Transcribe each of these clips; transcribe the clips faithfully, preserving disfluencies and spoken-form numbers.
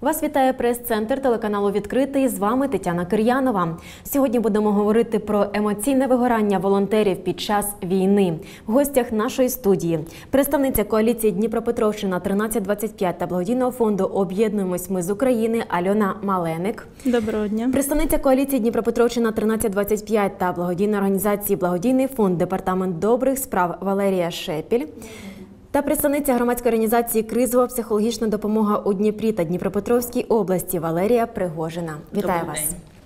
Вас вітає прес-центр телеканалу «Відкритий». З вами Тетяна Кир'янова. Сьогодні будемо говорити про емоційне вигорання волонтерів під час війни. В гостях нашої студії представниця коаліції Дніпропетровщина тринадцять двадцять п'ять та благодійного фонду «Об'єднуємось ми з України» Альона Маленик. Доброго дня. Представниця коаліції Дніпропетровщина тринадцять двадцять п'ять та благодійної організації «Благодійний фонд Департамент добрих справ» Валерія Шепіль. Та представниця громадської організації «Кризова психологічна допомога у Дніпрі та Дніпропетровській області» Валерія Пригожина. Вітаю вас.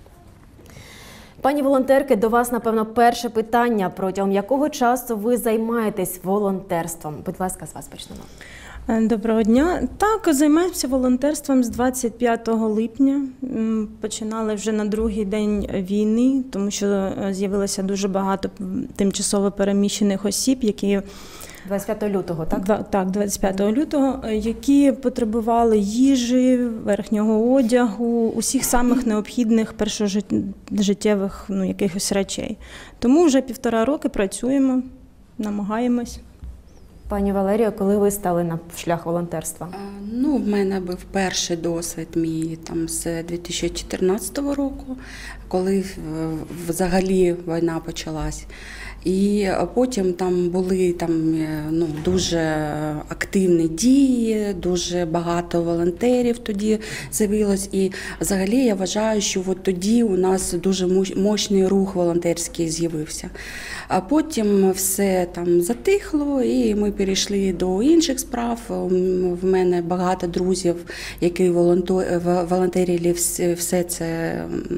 Пані волонтерки, до вас, напевно, перше питання. Протягом якого часу ви займаєтесь волонтерством? Будь ласка, з вас почнемо. Доброго дня. Так, займаємося волонтерством з двадцять п'ятого липня. Починали вже на другий день війни, тому що з'явилося дуже багато тимчасово переміщених осіб, які двадцять п'ятого лютого, так? Так, двадцять п'ятого лютого, які потребували їжі, верхнього одягу, усіх самих необхідних першожиттєвих ну, якихось речей. Тому вже півтора роки працюємо, намагаємось. Пані Валерія, коли ви стали на шлях волонтерства? Ну, в мене був перший досвід мій там з дві тисячі чотирнадцятого року, коли взагалі війна почалась. І потім там були там, ну, дуже активні дії, дуже багато волонтерів тоді з'явилось. І взагалі я вважаю, що от тоді у нас дуже мощний рух волонтерський з'явився. А потім все там затихло, і ми перейшли до інших справ. В мене багато друзів, які волонтерили все це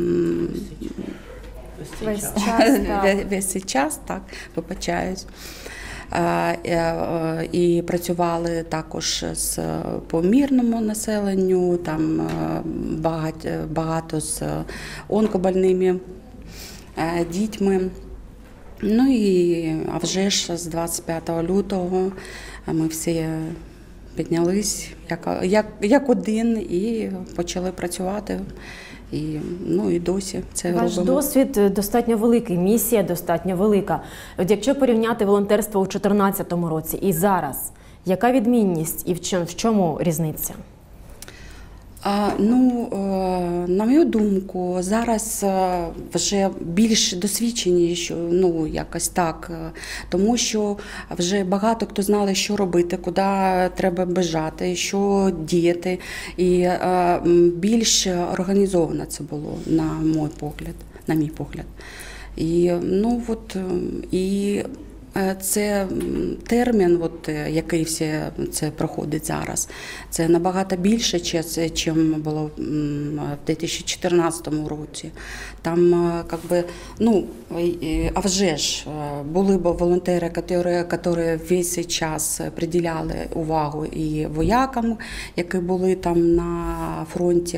весь час, весь цей час, так, вибачаюсь. І працювали також з по мирному населенню, там багато, багато з онкобольними дітьми. Ну і, а вже ж з двадцять п'ятого лютого ми всі піднялись як, як, як один і почали працювати. І, ну, і досі це Ваш робимо. досвід достатньо великий, місія достатньо велика. От якщо порівняти волонтерство у дві тисячі чотирнадцятому році і зараз, яка відмінність і в чому, в чому різниця? А, ну, на мою думку, зараз вже більш досвідчені, що, ну, якось так, тому що вже багато хто знали, що робити, куди треба біжати, що діяти, і а, більш організовано це було, на мій погляд, на мій погляд. І, ну, от, і це термін, от, який все це проходить зараз, це набагато більше, ніж було в дві тисячі чотирнадцятому році. Там, як би, ну, а вже ж, були б волонтери, які весь цей час приділяли увагу і воякам, які були там на фронті.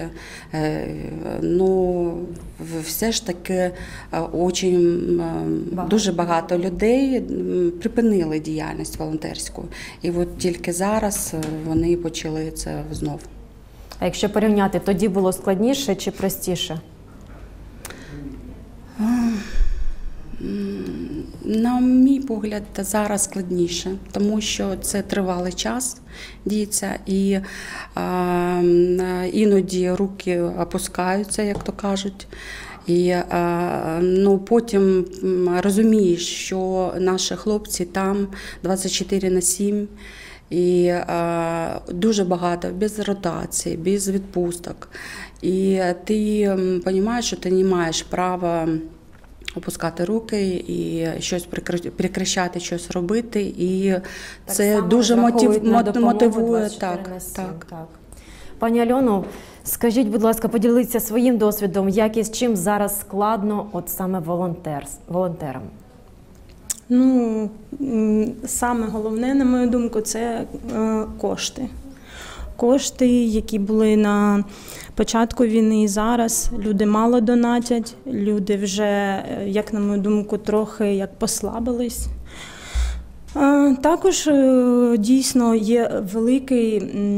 Ну, все ж таки, очень, дуже багато людей припинили діяльність волонтерську. І от тільки зараз вони почали це знову. А якщо порівняти, тоді було складніше чи простіше? На мій погляд, зараз складніше, тому що це тривалий час діється, і а, іноді руки опускаються, як то кажуть. І ну, потім розумієш, що наші хлопці там двадцять чотири на сім, і а, дуже багато, без ротації, без відпусток. І ти розумієш, що ти не маєш права опускати руки і щось прекращати, щось робити. І так це дуже мотив... мотивує. Так, так. Так. Пані Альоно, скажіть, будь ласка, поділіться своїм досвідом, як і з чим зараз складно от саме волонтер, волонтерам? Ну, саме головне, на мою думку, це кошти. Кошти, які були на початку війни і зараз. Люди мало донатять, люди вже, як на мою думку, трохи як послабились. Також дійсно є великий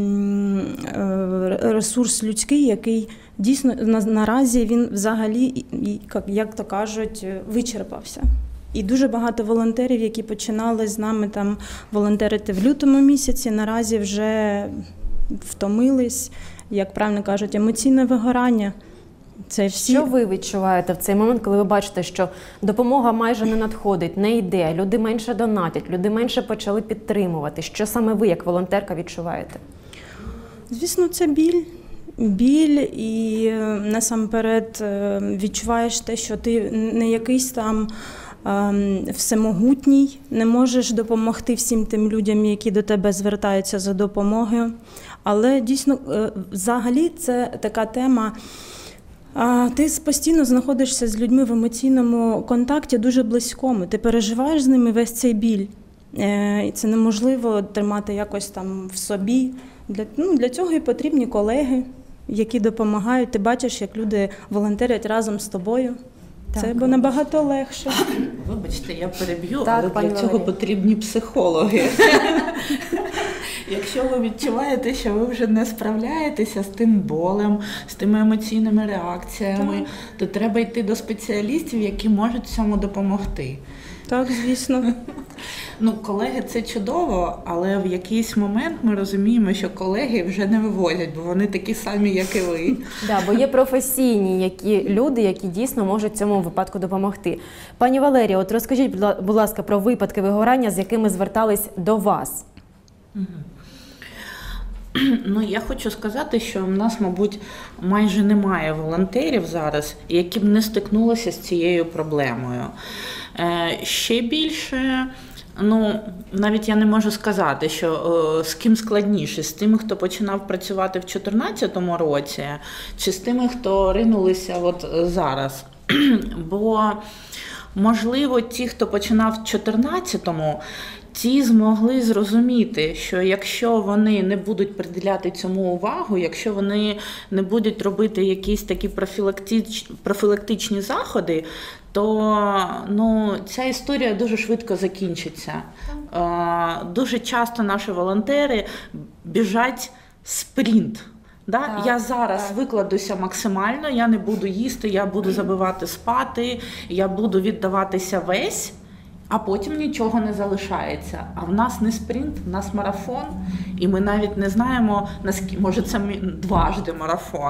ресурс людський, який дійсно наразі він взагалі, як то кажуть, вичерпався. І дуже багато волонтерів, які починали з нами там волонтерити в лютому місяці, наразі вже втомились, як правильно кажуть, емоційне вигорання. Це всі... Що ви відчуваєте в цей момент, коли ви бачите, що допомога майже не надходить, не йде, люди менше донатять, люди менше почали підтримувати? Що саме ви, як волонтерка, відчуваєте? Звісно, це біль. Біль і насамперед відчуваєш те, що ти не якийсь там всемогутній, не можеш допомогти всім тим людям, які до тебе звертаються за допомогою. Але дійсно, взагалі, це така тема. Ти постійно знаходишся з людьми в емоційному контакті дуже близькому. Ти переживаєш з ними весь цей біль. І це неможливо тримати якось там в собі. Для, ну, для цього і потрібні колеги, які допомагають. Ти бачиш, як люди волонтерять разом з тобою. Так, це бо набагато легше. Вибачте, я переб'ю, так, але для цього Валерія. потрібні психологи. Якщо ви відчуваєте, що ви вже не справляєтеся з тим болем, з тими емоційними реакціями, так. то треба йти до спеціалістів, які можуть цьому допомогти. Так, звісно. Ну, колеги – це чудово, але в якийсь момент ми розуміємо, що колеги вже не вивозять, бо вони такі самі, як і ви. Да, бо є професійні які люди, які дійсно можуть в цьому випадку допомогти. Пані Валерія, от розкажіть, будь ласка, про випадки вигорання, з якими звертались до вас. Ну, я хочу сказати, що в нас, мабуть, майже немає волонтерів зараз, які б не стикнулися з цією проблемою. Е, ще більше, ну, навіть я не можу сказати, що е, з ким складніше, з тими, хто починав працювати в дві тисячі чотирнадцятому році, чи з тими, хто ринулися от зараз. Бо, можливо, ті, хто починав в дві тисячі чотирнадцятому, ті змогли зрозуміти, що якщо вони не будуть приділяти цьому увагу, якщо вони не будуть робити якісь такі профілактич... профілактичні заходи, то ну, ця історія дуже швидко закінчиться. Дуже часто наші волонтери біжать спринт. Да? Так, я зараз так. викладуся максимально, я не буду їсти, я буду забивати спати, я буду віддаватися весь, а потім нічого не залишається. А в нас не спринт, в нас марафон, і ми навіть не знаємо, наскільки, може це дважди марафон.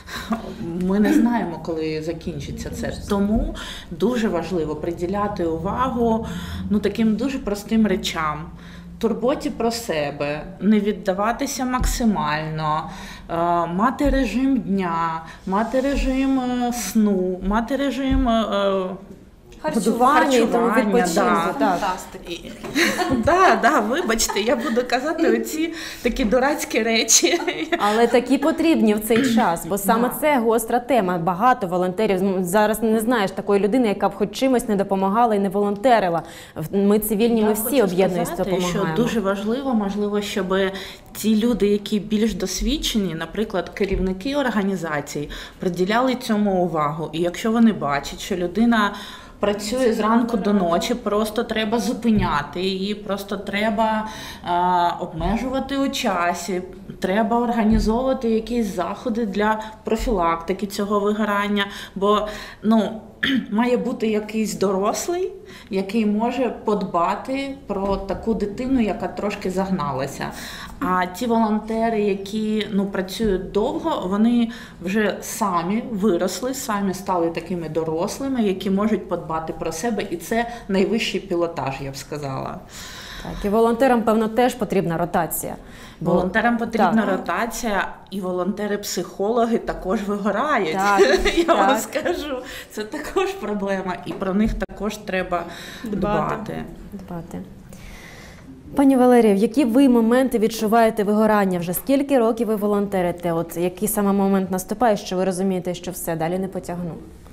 Ми не знаємо, коли закінчиться це. Тому дуже важливо приділяти увагу ну, таким дуже простим речам. Турботі про себе, не віддаватися максимально, мати режим дня, мати режим сну, мати режим Харчування і тому відпочинку. Да. Так. Да, да, вибачте, я буду казати оці такі дурацькі речі. Але такі потрібні в цей час, бо саме це гостра тема. Багато волонтерів. Зараз не знаєш такої людини, яка б хоч чимось не допомагала і не волонтерила. Ми цивільні, ми всі об'єднуємося, допомагаємо. Що дуже важливо, можливо, щоб ті люди, які більш досвідчені, наприклад, керівники організацій, приділяли цьому увагу. І якщо вони бачать, що людина працює зранку до ночі, просто треба зупиняти її, просто треба е, обмежувати у часі, треба організовувати якісь заходи для профілактики цього вигорання, бо ну, має бути якийсь дорослий, який може подбати про таку дитину, яка трошки загналася. А ті волонтери, які ну, працюють довго, вони вже самі виросли, самі стали такими дорослими, які можуть подбати про себе. І це найвищий пілотаж, я б сказала. Так, і волонтерам, певно, теж потрібна ротація. Бо... Волонтерам потрібна так. ротація, і волонтери-психологи також вигорають. Так, я так. вам скажу, це також проблема, і про них також треба дбати. Дбати. Дбати. Пані Валерія, в які ви моменти відчуваєте вигорання? Вже скільки років ви волонтерите? От який саме момент наступає, що ви розумієте, що все, далі не потягну?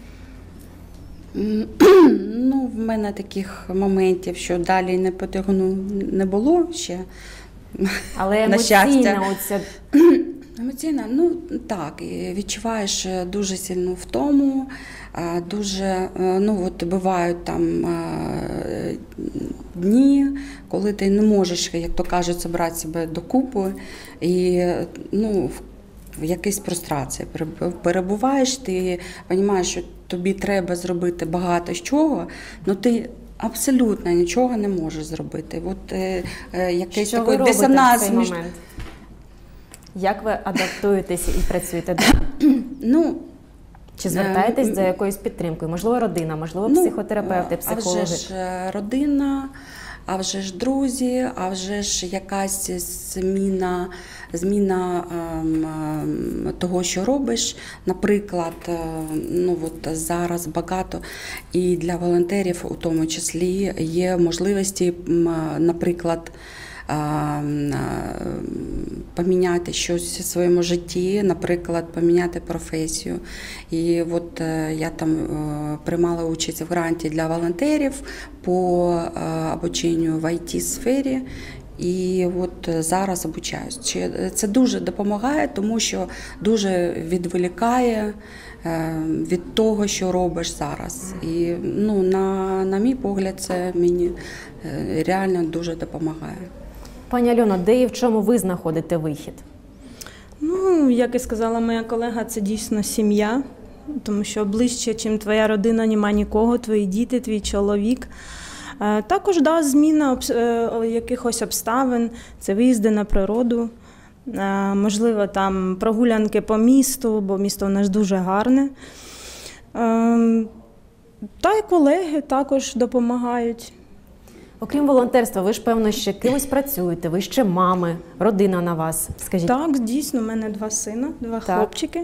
Ну, в мене таких моментів, що далі не потягну, не було ще. Але на емоційна щастя. оця... Емоційна, ну так, і відчуваєш дуже сильну втому, дуже, ну от бувають там дні, коли ти не можеш, як то кажуть, зібрати себе докупи, і ну, в якійсь прострації перебуваєш, ти розумієш, що тобі треба зробити багато чого, але ти абсолютно нічого не можеш зробити. От е, е, якийсь що такий ви робите дисонанс в цей між... момент? Як ви адаптуєтеся і працюєте вдома? Ну, Чи звертаєтесь за якоюсь підтримкою? Можливо, родина, можливо, ну, психотерапевти, психологи? А вже ж родина, а вже ж друзі, а вже ж якась зміна, зміна ем, того, що робиш. Наприклад, ну от зараз багато і для волонтерів у тому числі є можливості, наприклад, поміняти щось в своєму житті, наприклад, поміняти професію. І от я там приймала участь в гранті для волонтерів по обученню в ай ті-сфері. І от зараз обучаюсь. Це дуже допомагає, тому що дуже відволікає від того, що робиш зараз. І ну, на, на мій погляд, це мені реально дуже допомагає. Пані Альоно, де і в чому ви знаходите вихід? Ну, як і сказала моя колега, це дійсно сім'я, тому що ближче, чим твоя родина, нема нікого, твої діти, твій чоловік. Також, да, зміна якихось обставин, це виїзди на природу, можливо, там прогулянки по місту, бо місто у нас дуже гарне. Та й колеги також допомагають. Окрім волонтерства, ви ж, певно, ще кимось працюєте, ви ще мами, родина на вас, скажіть. Так, дійсно, у мене два сина, два Так. хлопчики.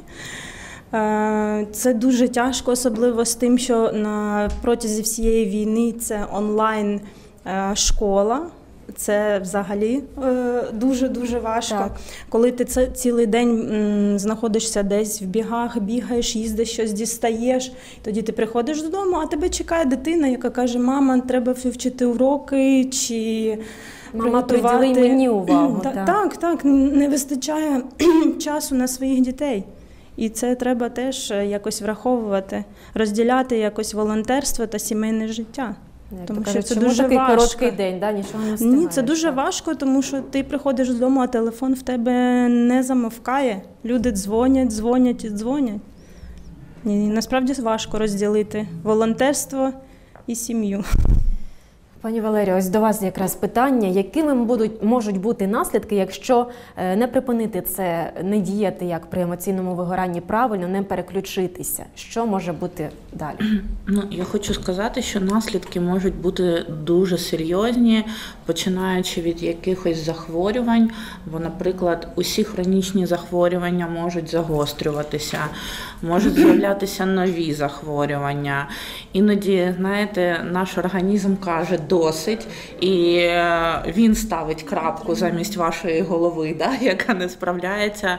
Це дуже тяжко, особливо з тим, що на протязі всієї війни це онлайн школа. Це взагалі дуже-дуже важко. Так. Коли ти це цілий день знаходишся десь в бігах, бігаєш, їздиш, щось дістаєш, тоді ти приходиш додому, а тебе чекає дитина, яка каже: мама, треба вивчити уроки, чи Мама, приготувати. приділи мені увагу. Так, так. так, так, не вистачає часу на своїх дітей. І це треба теж якось враховувати, розділяти якось волонтерство та сімейне життя. Як Тому то що кажуть, це чому дуже такий важко. короткий день, да? Нічого не встигаєш. Ні, це дуже так. важко, тому що ти приходиш додому, а телефон в тебе не замовкає. Люди дзвонять, дзвонять і дзвонять. І насправді важко розділити волонтерство і сім'ю. Пані Валерія, ось до вас якраз питання. Якими будуть, можуть бути наслідки, якщо не припинити це, не діяти як при емоційному вигоранні правильно, не переключитися? Що може бути далі? Ну, я хочу сказати, що наслідки можуть бути дуже серйозні, починаючи від якихось захворювань, бо, наприклад, усі хронічні захворювання можуть загострюватися, можуть з'являтися нові захворювання. Іноді, знаєте, наш організм каже «досить», і він ставить крапку замість вашої голови, да, яка не справляється,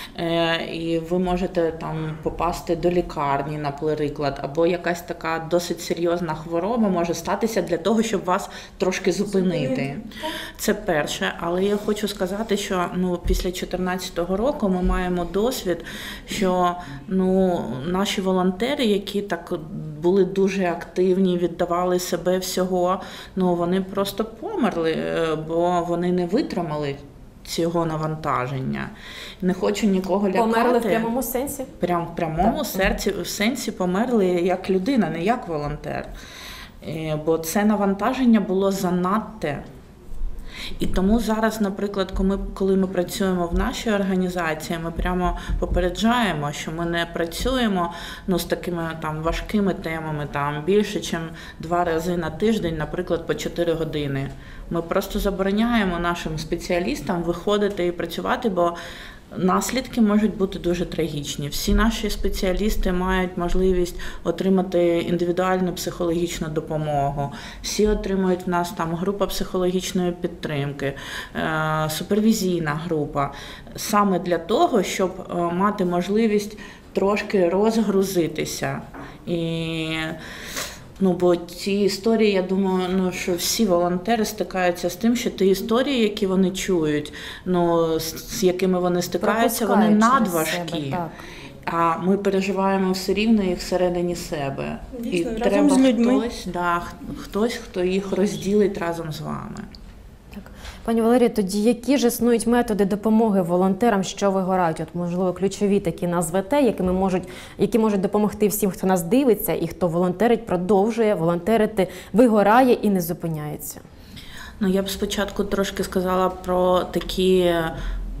і ви можете там попасти до лікарні, наприклад, або якась така досить серйозна хвороба може статися для того, щоб вас трошки зупинити. Це перше, але я хочу сказати, що ну, після дві тисячі чотирнадцятого року ми маємо досвід, що ну, наші волонтери, які так були дуже активні, віддавали себе всього, ну, вони просто померли, бо вони не витримали цього навантаження. Не хочу нікого лякати. Померли в прямому сенсі? Прям в прямому Так. серці, в сенсі померли як людина, не як волонтер. Бо це навантаження було занадто. І тому зараз, наприклад, коли ми, коли ми працюємо в нашій організації, ми прямо попереджаємо, що ми не працюємо ну, з такими там важкими темами, там більше, ніж два рази на тиждень, наприклад, по чотири години. Ми просто забороняємо нашим спеціалістам виходити і працювати, бо наслідки можуть бути дуже трагічні. Всі наші спеціалісти мають можливість отримати індивідуальну психологічну допомогу. Всі отримують в нас там група психологічної підтримки, супервізійна група. Саме для того, щоб мати можливість трошки розгрузитися. І Ну, бо ці історії, я думаю, ну, що всі волонтери стикаються з тим, що ті історії, які вони чують, ну, з, з якими вони стикаються, вони надважкі. Себе, так. А ми переживаємо все рівно їх всередині себе. Дійсно, І разом треба з людьми. хтось, да, хтось, хто їх розділить разом з вами. Так. Пані Валерія, тоді які ж існують методи допомоги волонтерам, що вигорають? От, можливо, ключові такі назвете, якими можуть, які можуть допомогти всім, хто нас дивиться і хто волонтерить, продовжує волонтерити, вигорає і не зупиняється? Ну, я б спочатку трошки сказала про такі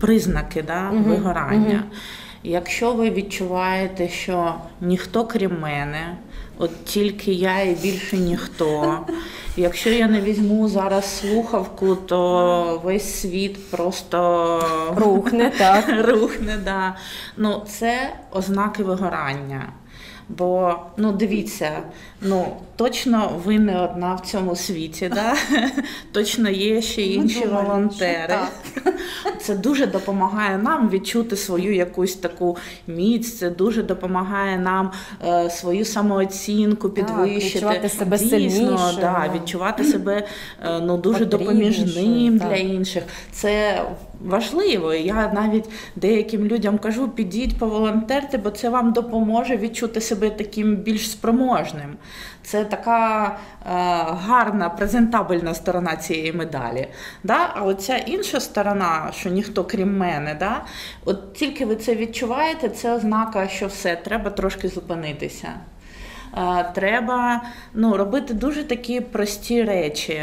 признаки, да, Мгм, вигорання. мгм. Якщо ви відчуваєте, що ніхто крім мене, от тільки я і більше ніхто, якщо я не візьму зараз слухавку, то весь світ просто Рухне, так. рухне, да. Ну, це ознаки вигорання. Бо, ну, дивіться, ну, точно ви не одна в цьому світі, да? Точно є ще інші думаємо, волонтери. що Це дуже допомагає нам відчути свою якусь таку міць, це дуже допомагає нам е, свою самооцінку підвищити. відчувати себе Дійсно, сильнішою, да, да. відчувати себе е, ну, дуже Потрібнішою, допоміжним так. для інших. Це важливо. Я навіть деяким людям кажу, підіть поволонтерте, бо це вам допоможе відчути себе таким більш спроможним. Це така е, гарна, презентабельна сторона цієї медалі. Да? А оця інша сторона, що ніхто крім мене, да? От тільки ви це відчуваєте, це ознака, що все, треба трошки зупинитися. Е, треба ну, робити дуже такі прості речі.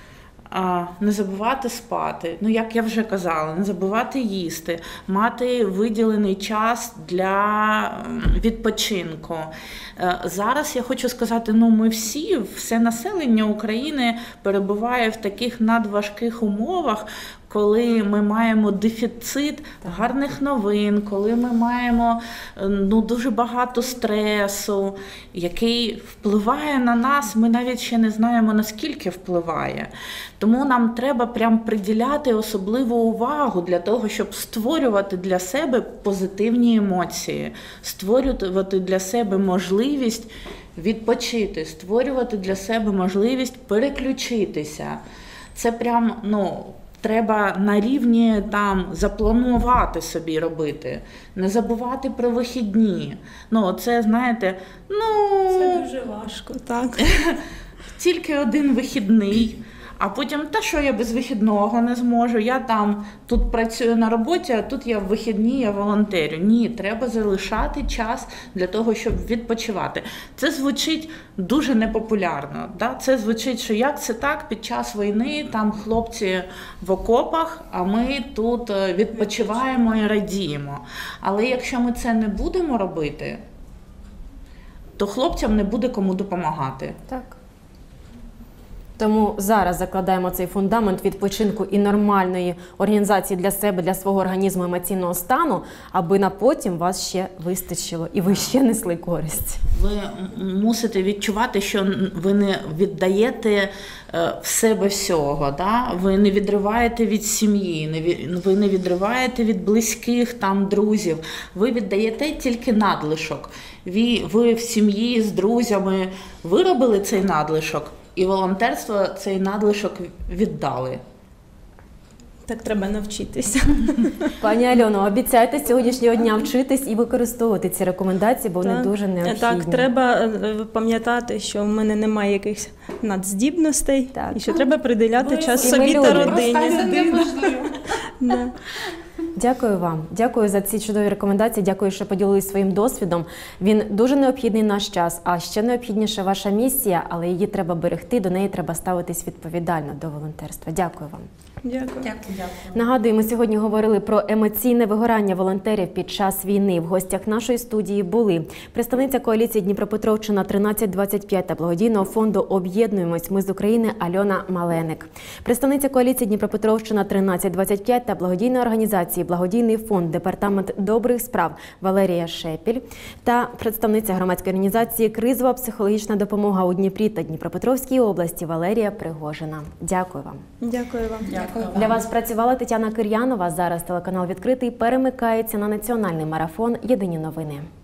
А, не забувати спати, ну як я вже казала, не забувати їсти, мати виділений час для м, відпочинку. Е, Зараз я хочу сказати, ну ми всі, все населення України перебуває в таких надважких умовах, коли ми маємо дефіцит гарних новин, коли ми маємо е, ну, дуже багато стресу, який впливає на нас, ми навіть ще не знаємо, наскільки впливає. Тому нам треба прям приділяти особливу увагу для того, щоб створювати для себе позитивні емоції, створювати для себе можливість відпочити, створювати для себе можливість переключитися. Це прям, ну, треба на рівні там запланувати собі робити, не забувати про вихідні. Ну, це, знаєте, ну... Це дуже важко, так. Тільки один вихідний, а потім, та що я без вихідного не зможу, я там тут працюю на роботі, а тут я в вихідні, я волонтерю. Ні, треба залишати час для того, щоб відпочивати. Це звучить дуже непопулярно. Да? Це звучить, що як це так, під час війни там хлопці в окопах, а ми тут відпочиваємо і радіємо. Але якщо ми це не будемо робити, то хлопцям не буде кому допомагати. Так. Тому зараз закладаємо цей фундамент відпочинку і нормальної організації для себе, для свого організму, емоційного стану, аби на потім вас ще вистачило і ви ще несли користь. Ви мусите відчувати, що ви не віддаєте в себе всього, да? Ви не відриваєте від сім'ї, не від, ви не відриваєте від близьких там друзів, ви віддаєте тільки надлишок. Ви, ви в сім'ї з друзями виробили цей надлишок, і волонтерство цей надлишок віддали. Так треба навчитися. Пані Альоно, обіцяйте з сьогоднішнього дня вчитись і використовувати ці рекомендації, бо вони Так. дуже необхідні. Так, треба е, пам'ятати, що в мене немає якихось надздібностей, Так. і що треба приділяти час і ми собі люди. та родині. Це неможливо. Да. Дякую вам. Дякую за ці чудові рекомендації. Дякую, що поділились своїм досвідом. Він дуже необхідний в наш час, а ще необхідніша ваша місія, але її треба берегти, до неї треба ставитись відповідально до волонтерства. Дякую вам. Дякую. Дякую. Нагадую, ми сьогодні говорили про емоційне вигорання волонтерів під час війни. В гостях нашої студії були представниця коаліції Дніпропетровщина тринадцять двадцять п'ять та благодійного фонду «Об'єднуємось. Ми з України» Альона Маленик. Представниця коаліції Дніпропетровщина тринадцять двадцять п'ять та благодійної організації «Благодійний фонд. Департамент добрих справ» Валерія Шепіль та представниця громадської організації «Кризова психологічна допомога у Дніпрі та Дніпропетровській області» Валерія Пригожина. Дякую вам. Дякую вам. Дякую. Для вас працювала Тетяна Кир'янова. Зараз телеканал «Відкритий» перемикається на національний марафон «Єдині новини».